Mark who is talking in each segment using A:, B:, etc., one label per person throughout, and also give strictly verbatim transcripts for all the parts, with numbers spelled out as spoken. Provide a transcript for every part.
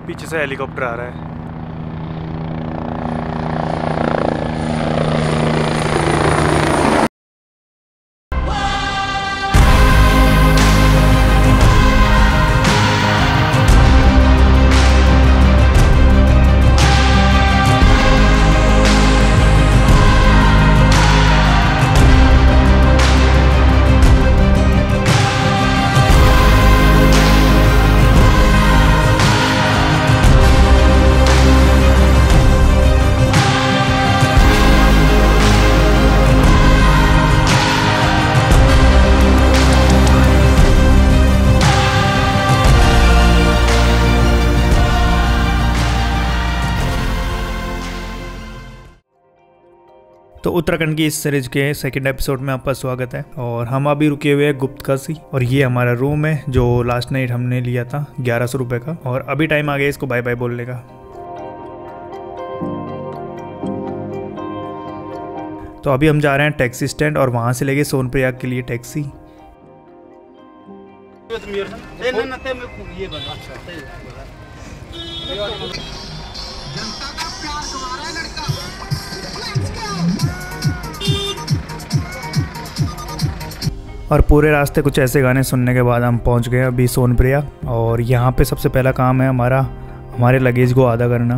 A: पीछे से हेलीकॉप्टर आ रहा है। तो उत्तराखंड की इस सीरीज के सेकंड एपिसोड में आपका स्वागत है। और हम अभी रुके हुए हैं गुप्तकाशी और ये हमारा रूम है जो लास्ट नाइट हमने लिया था ग्यारह सौ रुपये का। और अभी टाइम आ गया इसको बाय बाय बोलने का। तो अभी हम जा रहे हैं टैक्सी स्टैंड और वहाँ से लेके सोनप्रयाग के लिए टैक्सी। और पूरे रास्ते कुछ ऐसे गाने सुनने के बाद हम पहुंच गए अभी सोनप्रयाग। और यहाँ पे सबसे पहला काम है हमारा हमारे लगेज को आधा करना।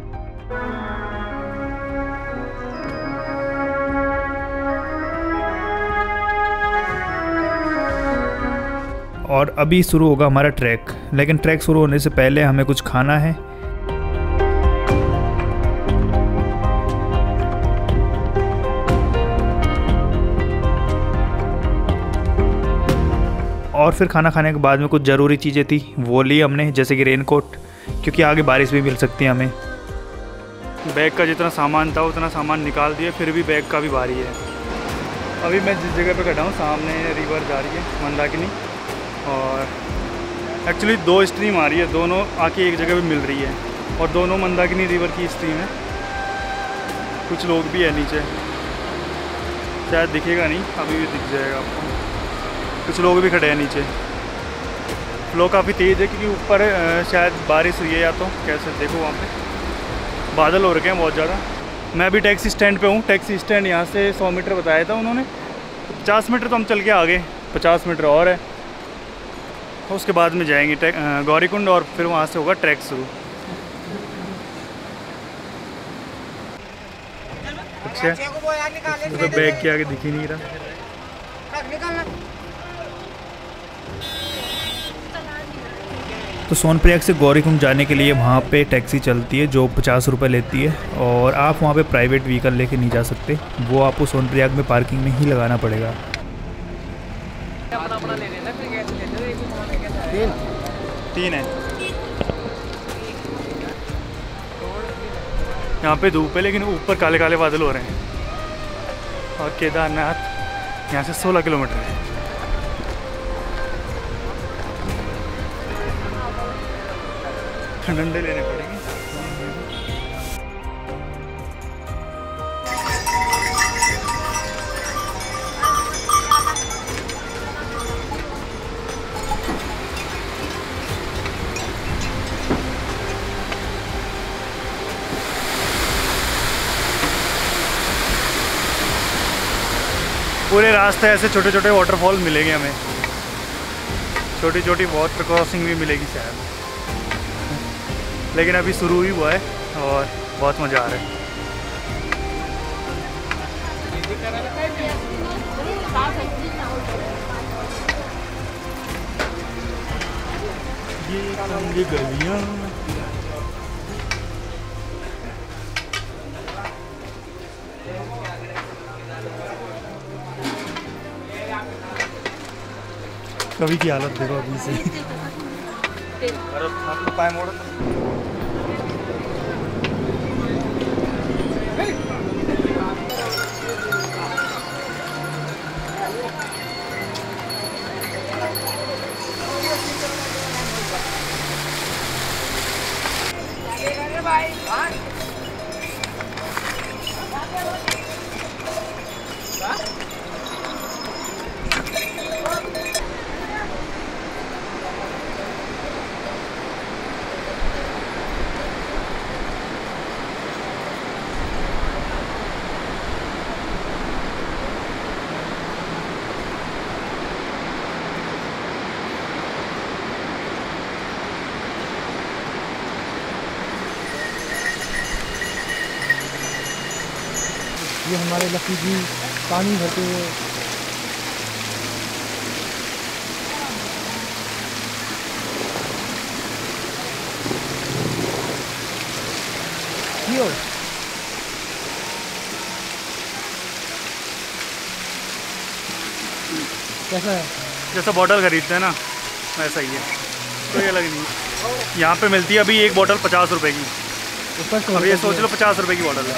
A: और अभी शुरू होगा हमारा ट्रैक, लेकिन ट्रैक शुरू होने से पहले हमें कुछ खाना है। और फिर खाना खाने के बाद में कुछ ज़रूरी चीज़ें थी वो ली हमने, जैसे कि रेनकोट, क्योंकि आगे बारिश भी मिल सकती है हमें। बैग का जितना सामान था उतना सामान निकाल दिया, फिर भी बैग का भी भारी है। अभी मैं जिस जगह पे खड़ा हूँ सामने रिवर जा रही है मंदाकिनी, और एक्चुअली दो स्ट्रीम आ रही है, दोनों आके एक जगह पे मिल रही है और दोनों मंदाकिनी रिवर की स्ट्रीम है। कुछ लोग भी है नीचे, शायद दिखेगा नहीं, अभी भी दिख जाएगा आपको। कुछ लोग भी खड़े हैं नीचे। फ्लो काफ़ी तेज़ है क्योंकि ऊपर शायद बारिश हुई है, या तो कैसे देखो वहाँ पे बादल हो रखे हैं बहुत ज़्यादा। मैं अभी टैक्सी स्टैंड पे हूँ। टैक्सी स्टैंड यहाँ से सौ मीटर बताया था उन्होंने, पचास मीटर तो हम चल के आ गए, पचास मीटर और है। उसके बाद में जाएंगे गौरीकुंड और फिर वहाँ से होगा ट्रैक शुरू। अच्छा तो बैग के आगे दिख ही नहीं रहा। तो सोनप्रयाग से गौरीकुंड जाने के लिए वहाँ पे टैक्सी चलती है जो पचास रुपये लेती है, और आप वहाँ पे प्राइवेट व्हीकल लेके नहीं जा सकते, वो आपको सोनप्रयाग में पार्किंग में ही लगाना पड़ेगा। तीन तीन है। यहाँ पे धूप है लेकिन ऊपर काले काले बादल हो रहे हैं। और केदारनाथ यहाँ से सोलह किलोमीटर है। डंडे लेने पड़ेंगे। पूरे रास्ते ऐसे छोटे छोटे वाटरफॉल मिलेंगे हमें, छोटी छोटी वाटर क्रॉसिंग भी मिलेगी शायद, लेकिन अभी शुरू ही हुआ है और बहुत मज़ा आ रहा है। ये गलियां कभी की हालत देखो अभी से।
B: ये हमारे लकी जी पानी भरते हुए कैसा है?
A: जैसा बॉटल खरीदते हैं ना वैसा ही है, कोई अलग नहीं है। यहाँ पे मिलती है अभी एक बॉटल पचास रुपए की।
B: ऊपर
A: अब ये सोच लो पचास रुपए की बॉटल है।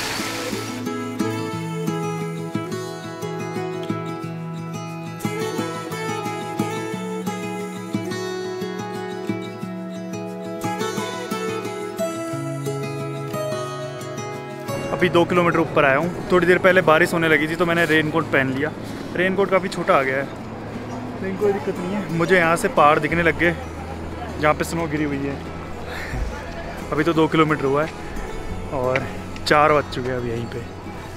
A: अभी दो किलोमीटर ऊपर आया हूँ। थोड़ी देर पहले बारिश होने लगी थी तो मैंने रेनकोट पहन लिया। रेनकोट काफ़ी छोटा आ गया है लेकिन कोई दिक्कत नहीं है। मुझे यहाँ से पहाड़ दिखने लग गए जहाँ पे स्नो गिरी हुई है। अभी तो दो किलोमीटर हुआ है और चार बज चुके हैं अभी यहीं पे।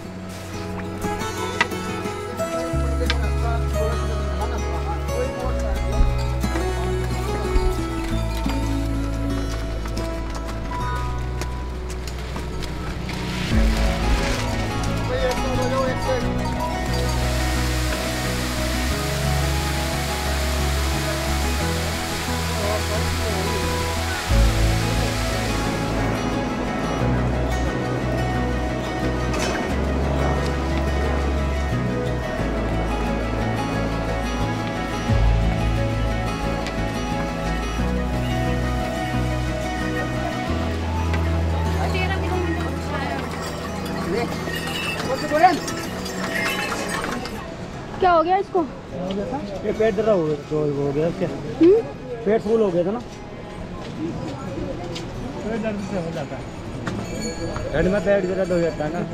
C: क्या हो गया इसको?
B: ये पेट दर्द हो गया हो गया क्या? पेट फूल हो गया था ना, पेट दर्द से हो जाता है। पेट में पेट दर्द हो जाता है ना।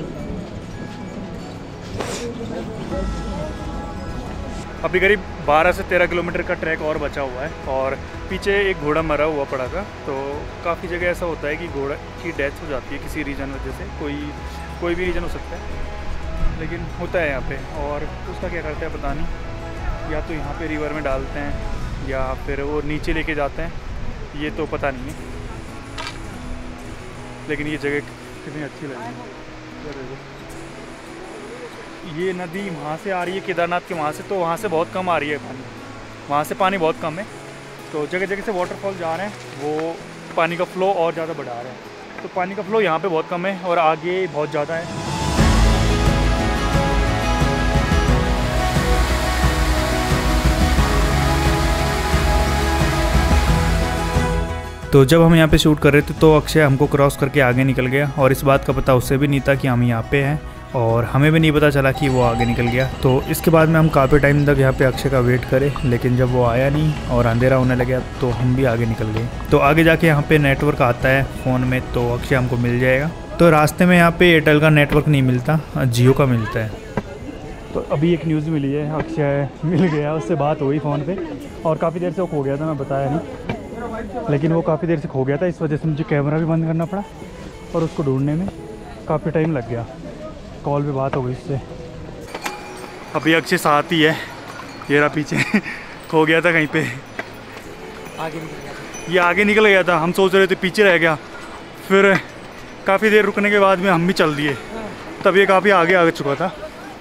A: अभी करीब बारह से तेरह किलोमीटर का ट्रैक और बचा हुआ है और पीछे एक घोड़ा मरा हुआ पड़ा था। तो काफ़ी जगह ऐसा होता है कि घोड़ा की डेथ हो जाती है किसी रीज़न वजह से, कोई कोई भी रीज़न हो सकता है लेकिन होता है यहाँ पे। और उसका क्या करते हैं पता नहीं, या तो यहाँ पे रिवर में डालते हैं या फिर वो नीचे लेके जाते हैं, ये तो पता नहीं है। लेकिन ये जगह कितनी अच्छी लगी। ये नदी वहाँ से आ रही है केदारनाथ के वहाँ से, तो वहाँ से बहुत कम आ रही है पानी, वहाँ से पानी बहुत कम है। तो जगह जगह से वाटरफॉल जा रहे हैं, वो पानी का फ़्लो और ज़्यादा बढ़ा रहे हैं। तो पानी का फ़्लो यहाँ पे बहुत कम है और आगे बहुत ज़्यादा है। तो जब हम यहाँ पे शूट कर रहे थे तो अक्षय हमको क्रॉस करके आगे निकल गया और इस बात का पता उसे भी नहीं था कि हम यहाँ पे हैं और हमें भी नहीं पता चला कि वो आगे निकल गया। तो इसके बाद में हम काफ़ी टाइम तक यहाँ पे अक्षय का वेट करें, लेकिन जब वो आया नहीं और अंधेरा होने लगा तो हम भी आगे निकल गए। तो आगे जाके यहाँ पे नेटवर्क आता है फ़ोन में, तो अक्षय हमको मिल जाएगा। तो रास्ते में यहाँ पे एयरटेल का नेटवर्क नहीं मिलता, जियो का मिलता है। तो अभी एक न्यूज़ मिली है, अक्षय मिल गया, उससे बात हुई फ़ोन पर और काफ़ी देर से वो खो गया था, मैं बताया नहीं, लेकिन वो काफ़ी देर से खो गया था। इस वजह से मुझे कैमरा भी बंद करना पड़ा और उसको ढूंढने में काफ़ी टाइम लग गया। कॉल पे बात हो गई इससे। अभी अक्षय साथ ही है, ये रहा पीछे खो गया था कहीं पे,
B: आगे निकल गया था।
A: ये आगे निकल गया था, हम सोच रहे थे पीछे रह गया। फिर काफ़ी देर रुकने के बाद में हम भी चल दिए, तब ये काफ़ी आगे आ चुका था।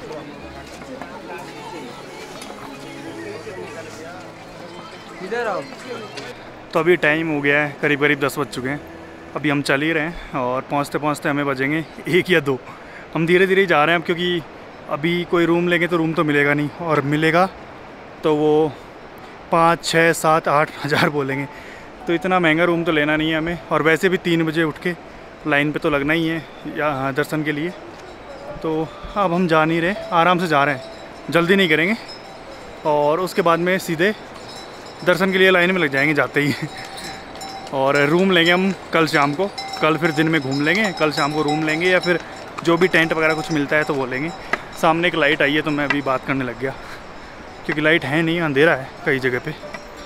B: इधर आओ।
A: तो अभी टाइम हो गया है, करीब करीब दस बज चुके हैं। अभी हम चल ही रहे हैं और पहुंचते पहुंचते हमें बजेंगे एक या दो। हम धीरे धीरे जा रहे हैं अब, क्योंकि अभी कोई रूम लेंगे तो रूम तो मिलेगा नहीं, और मिलेगा तो वो पाँच छः सात आठ हज़ार बोलेंगे। तो इतना महंगा रूम तो लेना नहीं है हमें, और वैसे भी तीन बजे उठ के लाइन पे तो लगना ही है या दर्शन के लिए। तो अब हम जा नहीं रहे, आराम से जा रहे हैं, जल्दी नहीं करेंगे और उसके बाद में सीधे दर्शन के लिए लाइन में लग जाएंगे जाते ही। और रूम लेंगे हम कल शाम को, कल फिर दिन में घूम लेंगे, कल शाम को रूम लेंगे या फिर जो भी टेंट वगैरह कुछ मिलता है तो वो लेंगे। सामने एक लाइट आई है तो मैं अभी बात करने लग गया, क्योंकि लाइट है नहीं, अंधेरा है कई जगह पे।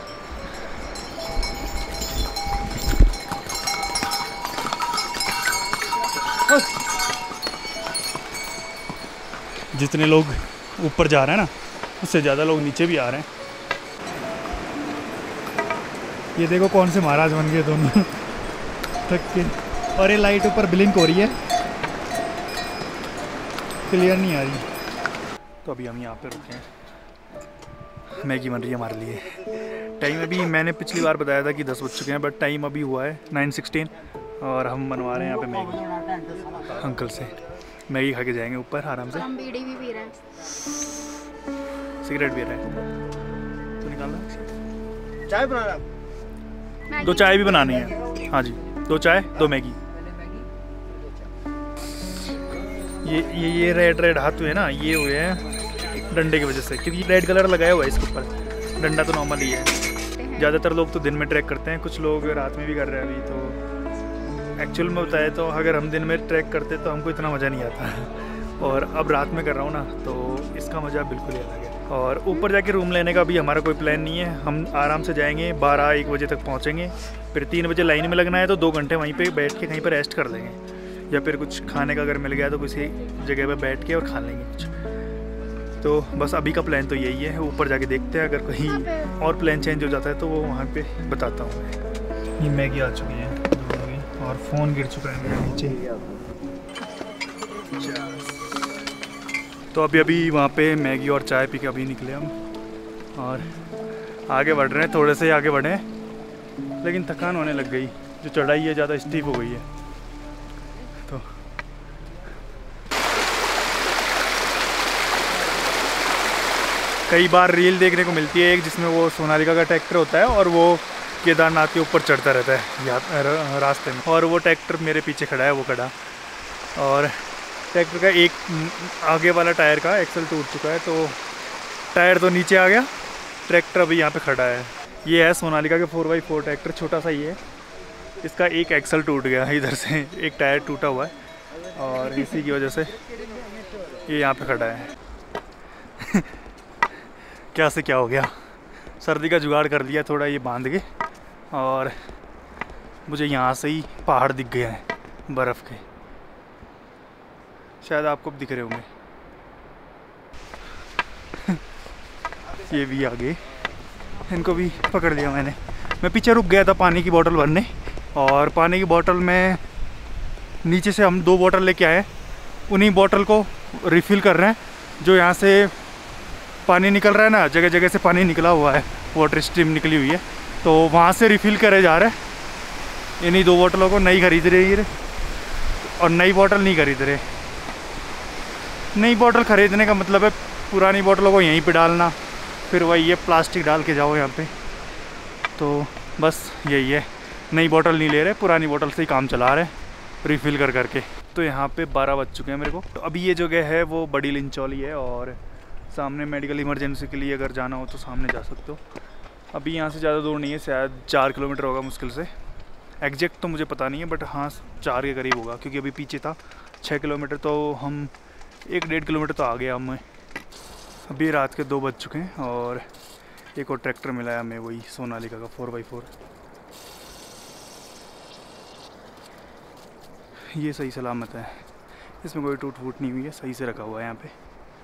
A: जितने लोग ऊपर जा रहे हैं ना, उससे ज़्यादा लोग नीचे भी आ रहे हैं। ये देखो कौन से महाराज बन गए दोनों थक के। और ये लाइट ऊपर ब्लिंक हो रही है, क्लियर नहीं आ रही। तो अभी हम यहाँ पे रुके हैं, मैगी बन रही है हमारे लिए। टाइम अभी मैंने पिछली बार बताया था कि दस बज चुके हैं, बट टाइम अभी हुआ है नाइन सिक्सटीन और हम बनवा रहे हैं यहाँ पे मैगी अंकल से। मैगी खा के जाएंगे ऊपर आराम से।
C: हम बीड़ी भी पी रहे हैं,
A: सिगरेट पी रहे हैं। तो निकालना
B: चाय बना रहा,
A: दो चाय भी बनानी है। हाँ जी, दो चाय दो मैगी। ये ये ये रेड रेड हाथ हुए ना, ये हुए हैं डंडे की वजह से, क्योंकि रेड कलर लगाया हुआ है इसके ऊपर। डंडा तो नॉर्मल ही है। ज़्यादातर लोग तो दिन में ट्रैक करते हैं, कुछ लोग रात में भी कर रहे हैं अभी। तो एक्चुअल में बताए तो अगर हम दिन में ट्रैक करते तो हमको इतना मज़ा नहीं आता, और अब रात में कर रहा हूँ ना, तो इसका मज़ा बिल्कुल ही अलग है। और ऊपर जाके रूम लेने का भी हमारा कोई प्लान नहीं है। हम आराम से जाएंगे, बारह एक बजे तक पहुँचेंगे, फिर तीन बजे लाइन में लगना है, तो दो घंटे वहीं पे बैठ के कहीं पर रेस्ट कर लेंगे, या फिर कुछ खाने का अगर मिल गया तो किसी जगह पे बैठ के और खा लेंगे कुछ। तो बस अभी का प्लान तो यही है। ऊपर जाके देखते हैं, अगर कहीं और प्लान चेंज हो जाता है तो वो वहाँ पे बताता हूँ मैं। ये मैगी आ चुकी है दोनों की, और फ़ोन गिर चुका है मेरे नीचे। तो अभी अभी वहाँ पे मैगी और चाय पी के अभी निकले हम, और आगे बढ़ रहे हैं। थोड़े से आगे बढ़े, लेकिन थकान होने लग गई। जो चढ़ाई है ज़्यादा स्टीप हो गई है। तो कई बार रील देखने को मिलती है एक, जिसमें वो सोनालिका का ट्रैक्टर होता है और वो केदारनाथ के ऊपर चढ़ता रहता है या रास्ते में, और वो ट्रैक्टर मेरे पीछे खड़ा है, वो खड़ा। और ट्रैक्टर का एक आगे वाला टायर का एक्सल टूट चुका है, तो टायर तो नीचे आ गया, ट्रैक्टर अभी यहाँ पे खड़ा है। ये है सोनालिका के फोर बाई फोर ट्रैक्टर, छोटा सा ही है। इसका एक एक्सल टूट गया है, इधर से एक टायर टूटा हुआ है, और इसी की वजह से ये यहाँ पे खड़ा है। क्या से क्या हो गया, सर्दी का जुगाड़ कर लिया थोड़ा ये बांध के, और मुझे यहाँ से ही पहाड़ दिख गए हैं बर्फ़ के, शायद आपको दिख रहे होंगे। ये भी आगे, इनको भी पकड़ लिया मैंने। मैं पीछे रुक गया था पानी की बोतल भरने, और पानी की बोतल में नीचे से हम दो बोतल लेके आए, उन्हीं बोतल को रिफ़िल कर रहे हैं। जो यहाँ से पानी निकल रहा है ना, जगह जगह से पानी निकला हुआ है, वाटर स्ट्रीम निकली हुई है, तो वहाँ से रिफ़िल करे जा रहे हैं। इन्हीं दो बोतलों को नहीं खरीद रहे ये, और नई बोतल नहीं खरीद रहे। नई बोतल ख़रीदने का मतलब है पुरानी बोतलों को यहीं पे डालना, फिर वही ये प्लास्टिक डाल के जाओ यहाँ पे। तो बस यही है, नई बोतल नहीं ले रहे, पुरानी बोतल से ही काम चला रहे रिफ़िल कर करके। तो यहाँ पे बारह बज चुके हैं मेरे को। तो अभी ये जगह है वो बड़ी लिंचौली है, और सामने मेडिकल इमरजेंसी के लिए अगर जाना हो तो सामने जा सकते हो। अभी यहाँ से ज़्यादा दूर नहीं है, शायद चार किलोमीटर होगा मुश्किल से। एग्जैक्ट तो मुझे पता नहीं है, बट हाँ चार के करीब होगा, क्योंकि अभी पीछे था छः किलोमीटर, तो हम एक डेढ़ किलोमीटर तो आ गया हमें। अभी रात के दो बज चुके हैं, और एक और ट्रैक्टर मिला है हमें, वही सोनालिका का फोर बाई फोर। ये सही सलामत है, इसमें कोई टूट फूट नहीं हुई है, सही से रखा हुआ है यहाँ पे।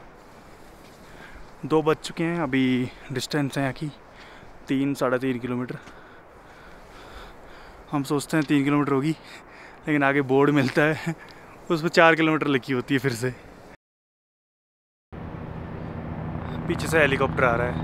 A: दो बज चुके हैं, अभी डिस्टेंस है यहाँ की तीन साढ़े तीन किलोमीटर। हम सोचते हैं तीन किलोमीटर होगी, लेकिन आगे बोर्ड मिलता है उस पर चार किलोमीटर लिखी होती है फिर से। पीछे से हेलीकॉप्टर आ रहा है।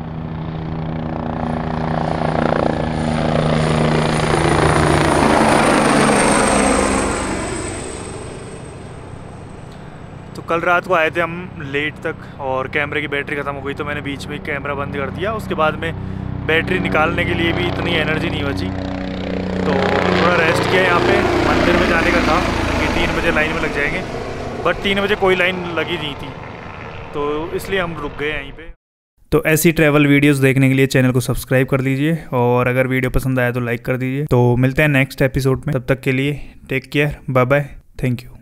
A: तो कल रात को आए थे हम लेट तक, और कैमरे की बैटरी ख़त्म हो गई, तो मैंने बीच में कैमरा बंद कर दिया। उसके बाद में बैटरी निकालने के लिए भी इतनी एनर्जी नहीं बची, तो थोड़ा रेस्ट किया यहाँ पे। मंदिर में जाने का था कि तीन बजे लाइन में लग जाएंगे, बट तीन बजे कोई लाइन लगी नहीं थी, तो इसलिए हम रुक गए यहीं पे। तो ऐसी ट्रैवल वीडियोस देखने के लिए चैनल को सब्सक्राइब कर दीजिए, और अगर वीडियो पसंद आया तो लाइक कर दीजिए। तो मिलते हैं नेक्स्ट एपिसोड में, तब तक के लिए take care, bye bye, thank you.